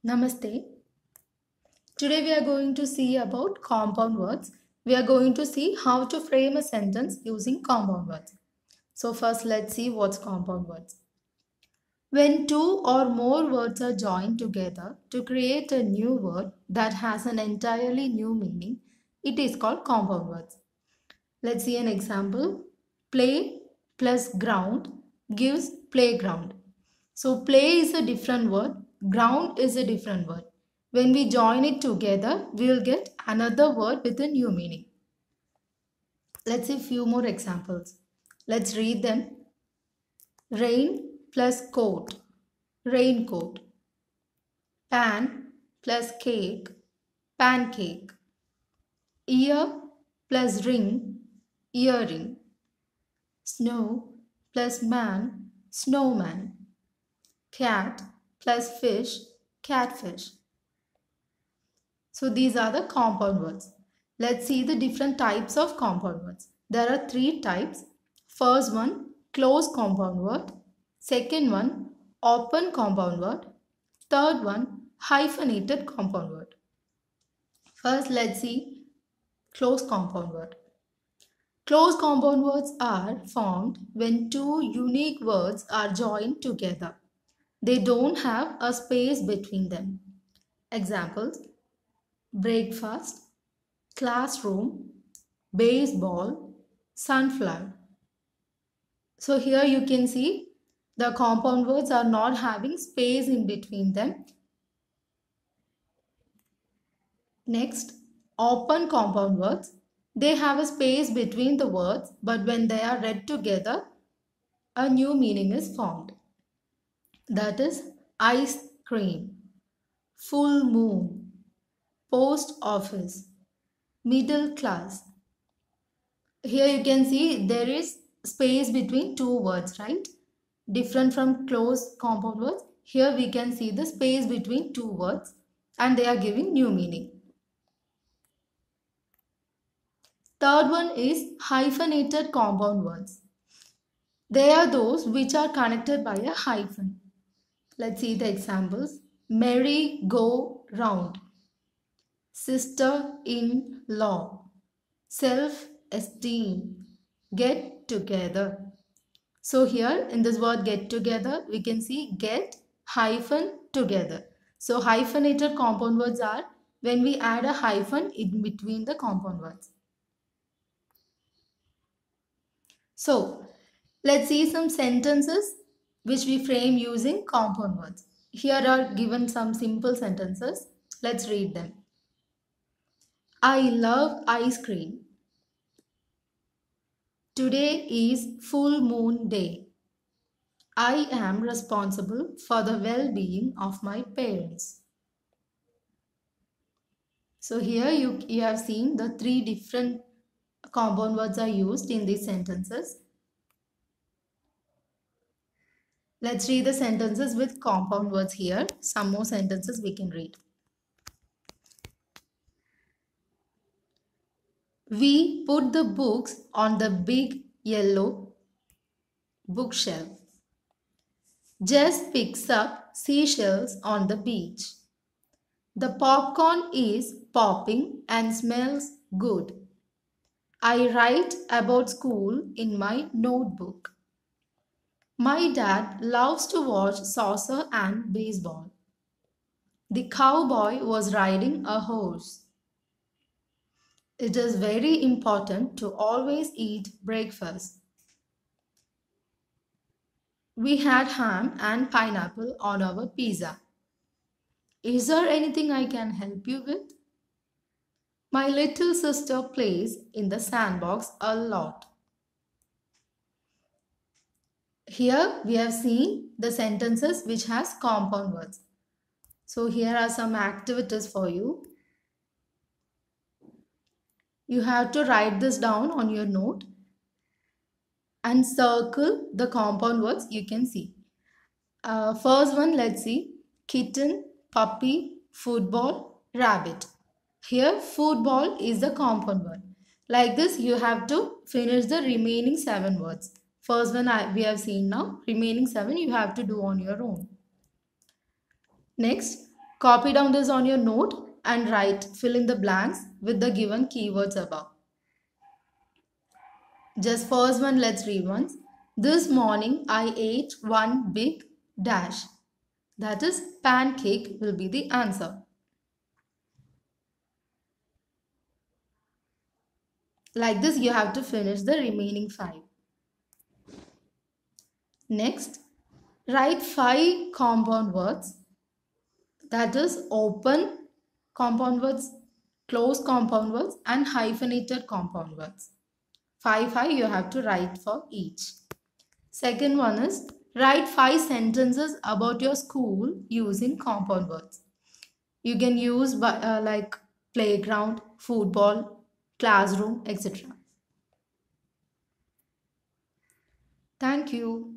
Namaste. Today we are going to see about compound words. We are going to see how to frame a sentence using compound words. So first let's see what's compound words. When two or more words are joined together to create a new word that has an entirely new meaning, it is called compound words. Let's see an example. Play plus ground gives playground. So play is a different word, ground is a different word. When we join it together, we will get another word with a new meaning. Let's see a few more examples. Let's read them. Rain plus coat, raincoat. Pan plus cake, pancake. Ear plus ring, earring. Snow plus man, snowman. Cat plus fish, catfish. So these are the compound words. Let's see the different types of compound words. There are three types. First one, close compound word. Second one, open compound word. Third one, hyphenated compound word. First, let's see close compound word. Close compound words are formed when two unique words are joined together. They don't have a space between them. Examples: breakfast, classroom, baseball, sunflower. So here you can see the compound words are not having space in between them. Next, open compound words. They have a space between the words, but when they are read together, a new meaning is formed. That is ice cream, full moon, post office, middle class. Here you can see there is space between two words, right? Different from close compound words. Here we can see the space between two words and they are giving new meaning. Third one is hyphenated compound words. They are those which are connected by a hyphen. Let's see the examples. Merry go round, sister-in-law, self-esteem, get together. So here in this word get together, we can see get hyphen together. So hyphenated compound words are when we add a hyphen in between the compound words. So let's see some sentences which we frame using compound words. Here are given some simple sentences. Let's read them. I love ice cream. Today is full moon day. I am responsible for the well-being of my parents. So here you have seen the three different compound words are used in these sentences. Let's read the sentences with compound words here. Some more sentences we can read. We put the books on the big yellow bookshelf. Jess picks up seashells on the beach. The popcorn is popping and smells good. I write about school in my notebook. My dad loves to watch soccer and baseball. The cowboy was riding a horse. It is very important to always eat breakfast. We had ham and pineapple on our pizza. Is there anything I can help you with? My little sister plays in the sandbox a lot. Here we have seen the sentences which has compound words. So here are some activities for you. You have to write this down on your note and circle the compound words you can see. First one, let's see. Kitten, puppy, football, rabbit. Here football is the compound word. Like this you have to finish the remaining 7 words. First one we have seen now. Remaining 7 you have to do on your own. Next, Copy down this on your note and fill in the blanks with the given keywords above. Just first one, let's read once. This morning I ate one big dash. That is, pancake will be the answer. Like this, you have to finish the remaining 5. Next, write 5 compound words. That is, open compound words, close compound words, and hyphenated compound words. 5 you have to write for each. Second one is, write 5 sentences about your school using compound words. You can use like playground, football, classroom, etc. Thank you.